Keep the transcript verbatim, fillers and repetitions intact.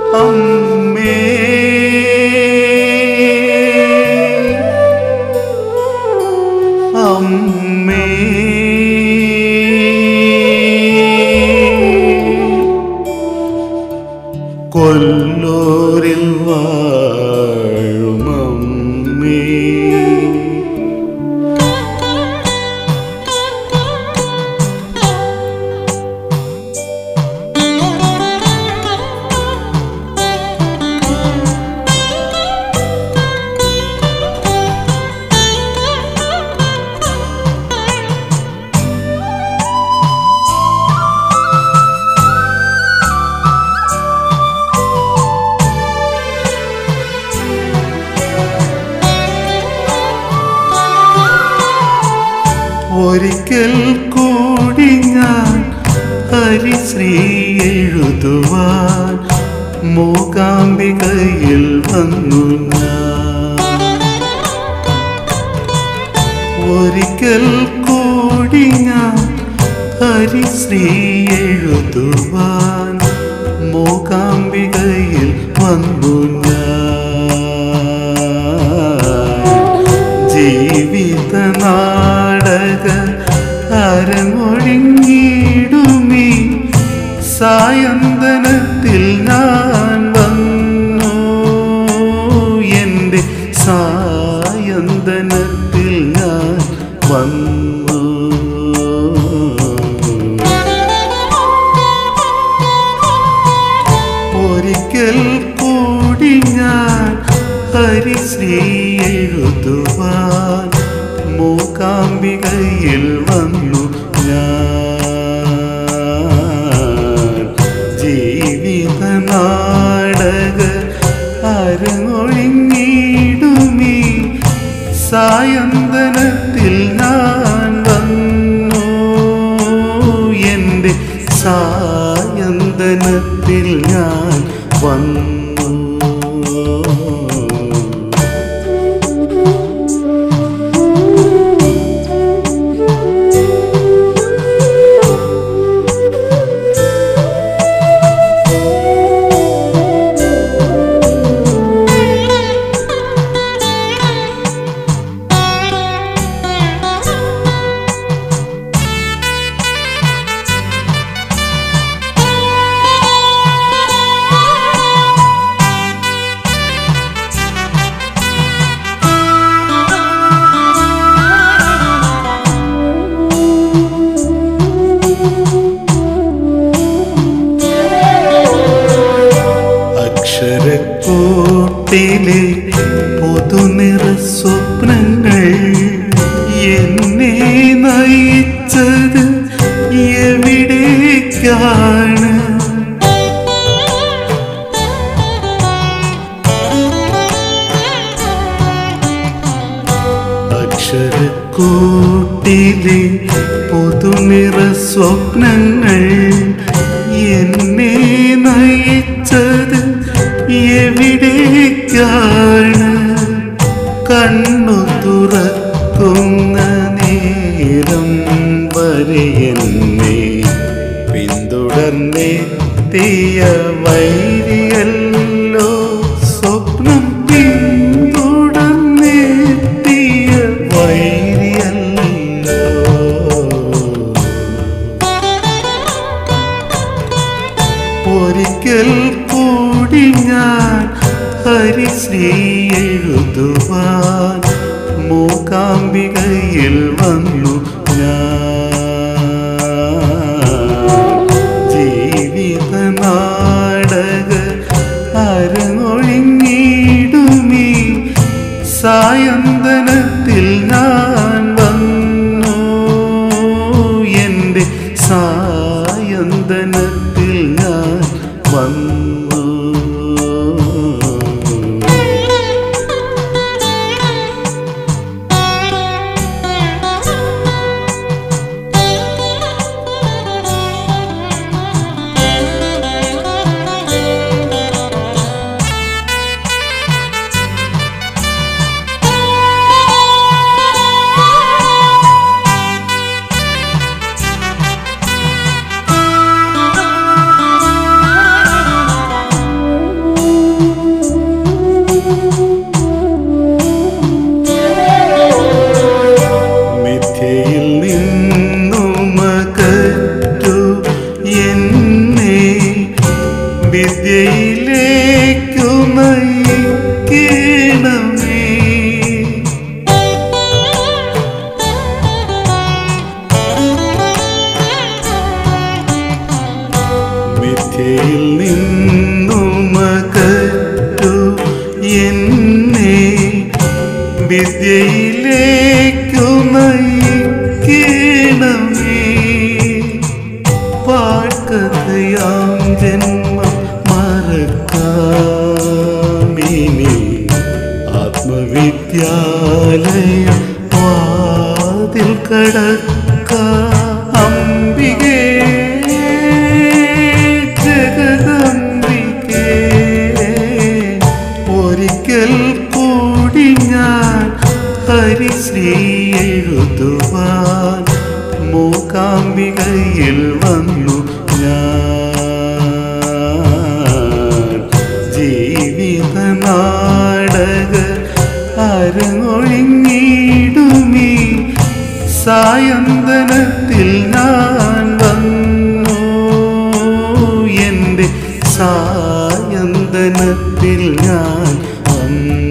അമ്മേ അമ്മേ കൊല്ലൂരിൽ വാഴും അമ്മേ ഒരിക്കൽ കൂടി ഞാൻ ഹരിശ്രീ എഴുതുവാൻ മൂകാംബികയിൽ വന്നു ഞാൻ. ഒരിക്കൽ കൂടി ഞാൻ ഹരിശ്രീ എഴുതുവാൻ മൂകാംബികയിൽ വന്നു ഞാൻ. ജീവിത നാടക അരങ്ങൊഴിഞ്ഞിടുമീ സായന്തനത്തിൽ ഞാൻ വന്നു. എൻ്റെ സായന്തനത്തിൽ ഞാൻ വന്നു. ഒരിക്കൽ കൂടി ഞാൻ ഹരിശ്രീ എഴുതുവാൻ മൂകാംബികയിൽ വന്നു ഞാൻ. ജീവിത നാടക അരങ്ങൊഴിഞ്ഞിടുമീ സായന്തനത്തിൽ ഞാൻ വന്നു. എൻ്റെ സായന്തനത്തിൽ ഞാൻ വന്നു. അക്ഷരക്കൂട്ടിലെ പുതുനിറ സ്വപ്നങ്ങൾ എന്നെ നയിച്ചത് എവിടേക്കാണ്? അക്ഷരക്കൂട്ടിലെ പുതുനിറ സ്വപ്നങ്ങൾ എന്നെ നയിച്ചത് എവിടേക്കാണ്? കണ്ണു തുറക്കുന്ന നേരം വരെ എന്നെ പിന്തുടർന്നെത്തിയ വൈരിയല്ലോ സ്വപ്നം പിന്തുടർന്നെത്തിയ വൈരിയല്ലോ. ഒരിക്കൽ കൂടി ഞാൻ ഹരിശ്രീ എഴുതുവാൻ മൂകാംബികയിൽ വന്നു ഞാൻ. ജീവിത നാടക അരങ്ങൊഴിഞ്ഞിടുമീ സായന്തനത്തിൽ ഞാൻ വന്നു. എൻ്റെ സായന്തനത്തിൽ ഞാൻ വന്നു. വിദ്യയിലേക്കു നയിക്കണമേ. മിഥ്യയിൽ നിന്നുമകറ്റു എന്നെ വിദ്യയിലേക്കു നയിക്കണമേ. പാഴ്കഥയാം ജന്മം മറക്കാമിനി ആത്മവിദ്യാലയം വാതിൽ കടക്കാം. അംബികേ ജഗദംബികേ, ഒരിക്കൽ കൂടി ഞാൻ ഹരിശ്രീ എഴുതുവാൻ മൂകാംബികയിൽ വന്നു ഞാൻ. ജീവിത നാടക അരങ്ങൊഴിഞ്ഞിടുമീ സായന്തനത്തിൽ ഞാൻ വന്നു. എൻ്റെ സായന്തനത്തിൽ ഞാൻ വന്നു.